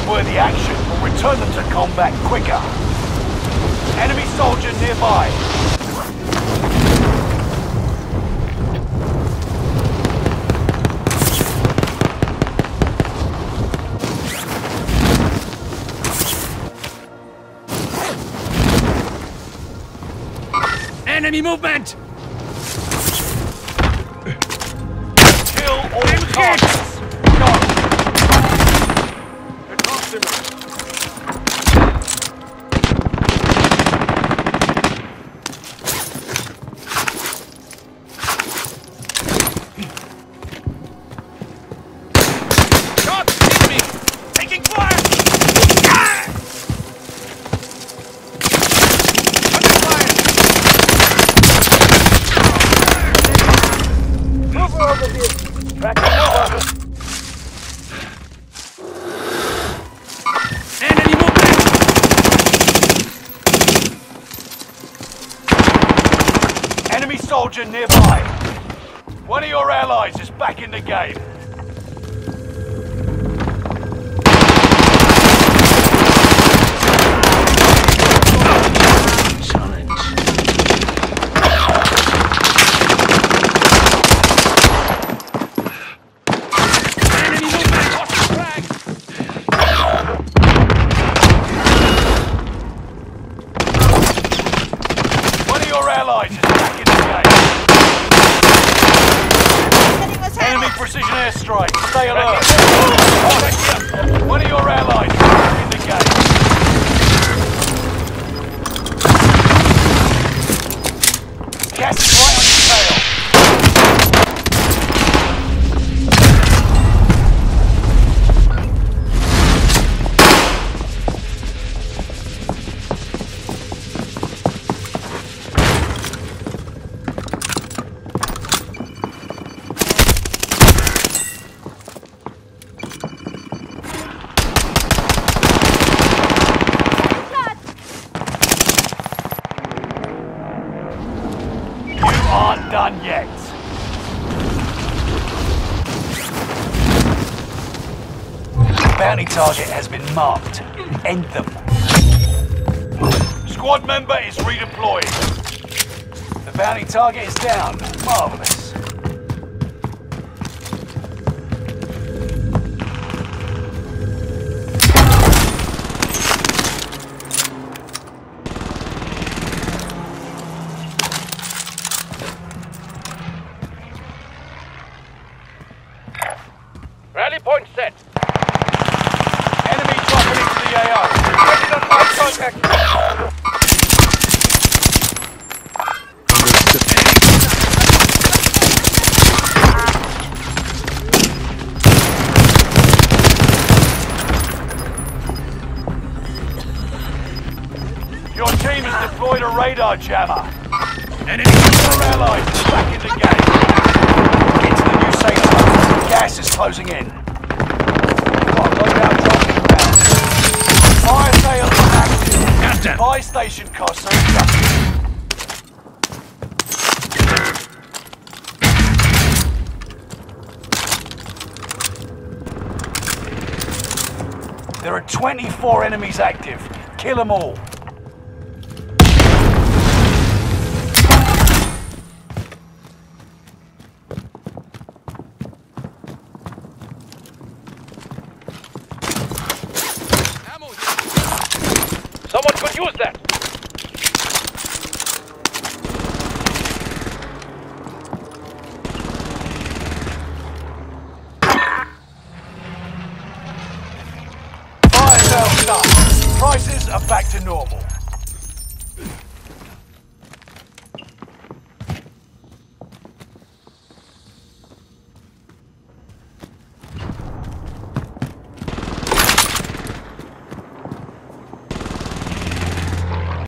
noteworthy action will return them to combat quicker. Enemy soldier nearby. Enemy movement! Kill all targets. Go. Shots hit me! Taking fire! Enemy movement! Enemy soldier nearby. One of your allies is back in the game. Allies is back in the game. Enemy precision airstrike. Stay alert. One of your allies is back in the game. Gas is right on your tail. Aren't done yet. Bounty target has been marked. End them. Squad member is redeployed. The bounty target is down. Marvelous. Rally point set. Enemy dropping into the AO. Ready to fight contact. Your team has deployed a radar jammer. Enemy Your allies is back in the game. Get to the new safe zone. Gas is closing in. Fire sale is active. Got them. Buy station costs are adjusted. There are 24 enemies active. Kill them all. Someone could use that! Fire sale done. Prices are back to normal.